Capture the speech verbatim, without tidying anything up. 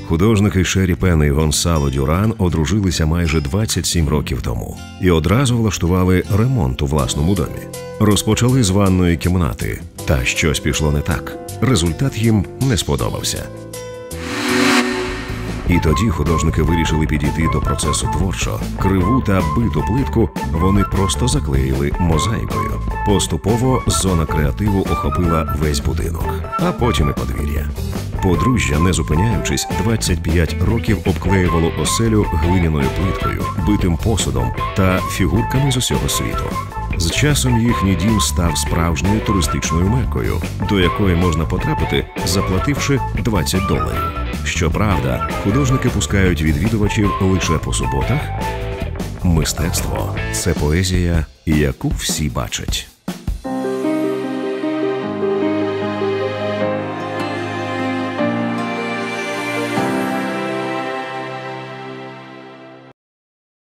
Художники Шері Пен і Гонсало Дюран одружилися майже двадцять сім років тому і одразу влаштували ремонт у власному домі. Розпочали з ванної кімнати, та щось пішло не так. Результат їм не сподобався. І тоді художники вирішили підійти до процесу творчо. Криву та биту плитку вони просто заклеїли мозаїкою. Поступово зона креативу охопила весь будинок, а потім і подвір'я. Подружжя, не зупиняючись, двадцять п'ять років обклеювало оселю глиняною плиткою, битим посудом та фігурками з усього світу. З часом їхній дім став справжньою туристичною мекою, до якої можна потрапити, заплативши двадцять доларів. Щоправда, художники пускають відвідувачів лише по суботах. Мистецтво – це поезія, яку всі бачать.